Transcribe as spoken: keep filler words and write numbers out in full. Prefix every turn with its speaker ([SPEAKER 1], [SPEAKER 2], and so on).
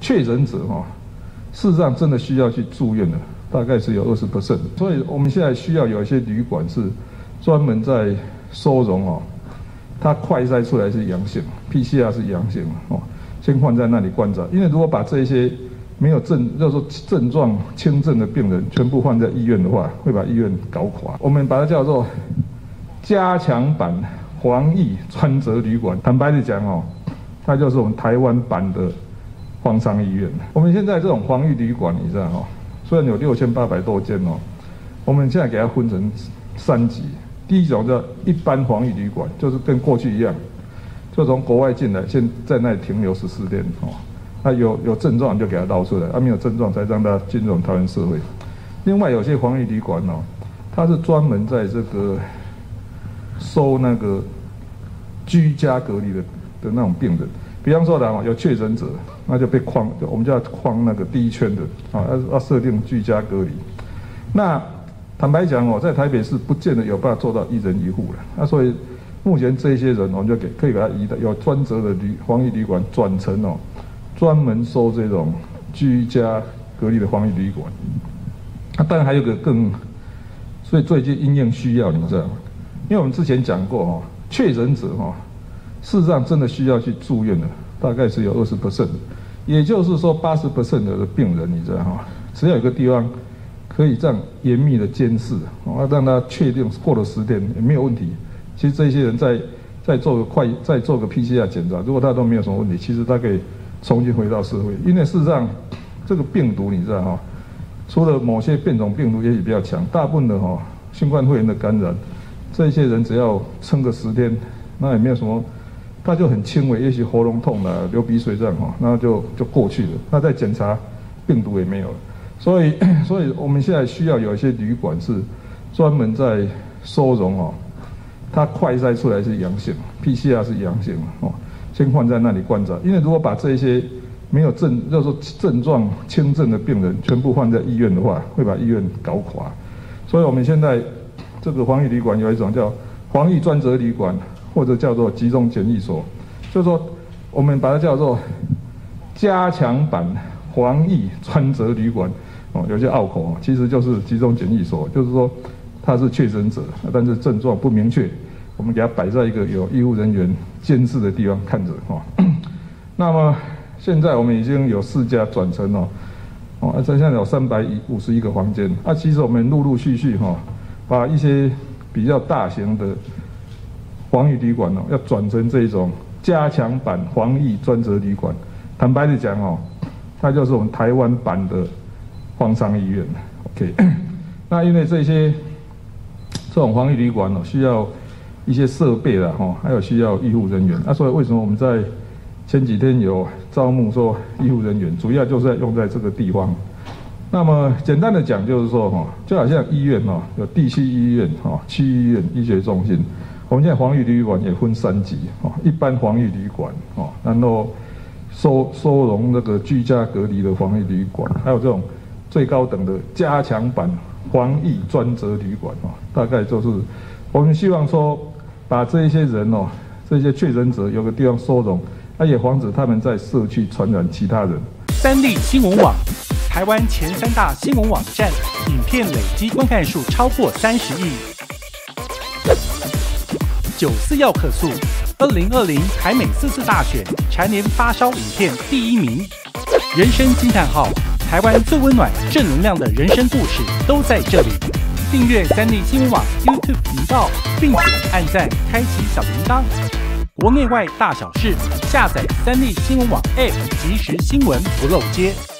[SPEAKER 1] 确诊者哈、哦，事实上真的需要去住院的，大概是有二十 percent。所以我们现在需要有一些旅馆是专门在收容哦，它快筛出来是阳性 ，P C R 是阳性哦，先放在那里观察。因为如果把这些没有症，就是说症状轻症的病人全部放在医院的话，会把医院搞垮。我们把它叫做加强版防疫专责旅馆。坦白的讲哦，它就是我们台湾版的方舱医院。我们现在这种防疫旅馆，你知道哦，虽然有六千八百多间哦，我们现在给它分成三级。第一种叫一般防疫旅馆，就是跟过去一样，就从国外进来，先在那里停留十四天哦。他有有症状就给他捞出来，啊没有症状才让他进入台湾社会。另外有些防疫旅馆哦，它是专门在这个收那个居家隔离的的那种病人，比方说啦，有确诊者，那就被框，我们叫框那个第一圈的啊，要要设定居家隔离。那坦白讲哦，在台北市不见得有办法做到一人一户了，那所以目前这些人我们就给可以给他移到有专责的旅防疫旅馆转成哦。专门收这种居家隔离的防疫旅馆，那、啊、当然还有个更，所以最近因应需要，你知道吗？因为我们之前讲过哈，确诊者哈，事实上真的需要去住院的，大概是有二十 percent， 也就是说八十 percent 的病人，你知道哈，只要有个地方可以这样严密的监视，哦，让他确定过了十天也没有问题。其实这些人再再做个快再做个 P C R 检查，如果他都没有什么问题，其实他可以重新回到社会。因为事实上，这个病毒你知道哈，除了某些变种病毒也许比较强，大部分的哈新冠肺炎的感染，这些人只要撑个十天，那也没有什么，他就很轻微，也许喉咙痛啦、流鼻水这样哈，那就就过去了。那再检查病毒也没有了。所以，所以我们现在需要有一些旅馆是专门在收容哦，它快筛出来是阳性 ，P C R 是阳性哦。先放在那里观察，因为如果把这些没有症，就是说症状轻症的病人全部放在医院的话，会把医院搞垮。所以我们现在这个防疫旅馆有一种叫防疫专责旅馆，或者叫做集中检疫所，就是说我们把它叫做加强版防疫专责旅馆哦，有些拗口哦，其实就是集中检疫所，就是说他是确诊者，但是症状不明确。我们给它摆在一个有医护人员监视的地方看着哈。那么现在我们已经有四家转成哦，哦，现在有三百五十一个房间。啊，其实我们陆陆续续哈，把一些比较大型的防疫旅馆哦，要转成这种加强版防疫专责旅馆。坦白的讲哦，它就是我们台湾版的方舱医院。OK， 那因为这些这种防疫旅馆哦，需要一些设备啦，哈，还有需要医护人员。那、啊、所以为什么我们在前几天有招募说医护人员，主要就是在用在这个地方。那么简单的讲就是说，哈，就好像医院哈，有地区医院、哈区医院、医学中心。我们现在防疫旅馆也分三级，哈，一般防疫旅馆，哈，然后收收容那个居家隔离的防疫旅馆，还有这种最高等的加强版防疫专责旅馆，哈，大概就是我们希望说。把这一些人哦，这些确诊者有个地方收容，那也防止他们在社区传染其他人。
[SPEAKER 2] 三立新闻网，台湾前三大新闻网站，影片累积观看数超过三十亿。九四要客诉，二零二零台美四次大选蝉联发烧影片第一名。人生惊叹号，台湾最温暖正能量的人生故事都在这里。订阅三立新闻网 YouTube 频道，并且按赞、开启小铃铛。国内外大小事，下载三立新闻网 App， 即时新闻不漏接。